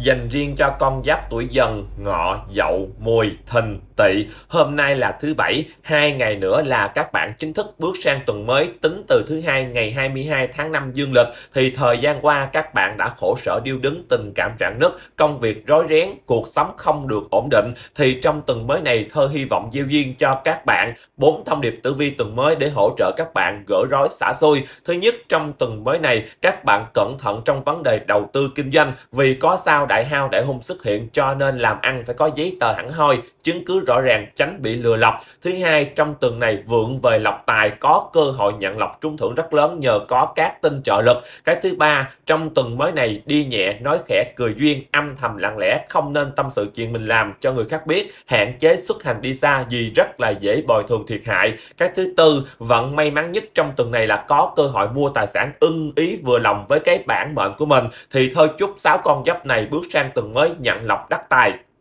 dành riêng cho con giáp tuổi Dần, Ngọ, Dậu, Mùi, Thìn, Tỵ. Hôm nay là thứ Bảy, 2 ngày nữa là các bạn chính thức bước sang tuần mới tính từ thứ Hai ngày 22 tháng 5 dương lịch. Thì thời gian qua các bạn đã khổ sở điêu đứng, tình cảm rạn nứt, công việc rối ren, cuộc sống không được ổn định. Thì trong tuần mới này, Thơ hy vọng gieo duyên cho các bạn 4 thông điệp tử vi tuần mới để hỗ trợ các bạn gỡ rối xả xui. Thứ nhất, trong tuần mới này các bạn cẩn thận trong vấn đề đầu tư kinh doanh, vì có sao đại hao đại hung xuất hiện, cho nên làm ăn phải có giấy tờ hẳn hoi, chứng cứ rõ ràng, tránh bị lừa lọc. Thứ hai, trong tuần này vượng về lộc tài, có cơ hội nhận lộc trúng thưởng rất lớn nhờ có các tin trợ lực. Cái thứ ba, trong tuần mới này đi nhẹ, nói khẽ, cười duyên, âm thầm lặng lẽ, không nên tâm sự chuyện mình làm cho người khác biết, hạn chế xuất hành đi xa vì rất là dễ bồi thường thiệt hại. Cái thứ tư, vận may mắn nhất trong tuần này là có cơ hội mua tài sản ưng ý vừa lòng với cái bản mệnh của mình. Thì thôi chúc 6 con giáp này bước sang tuần mới nhận lộc đắc tài.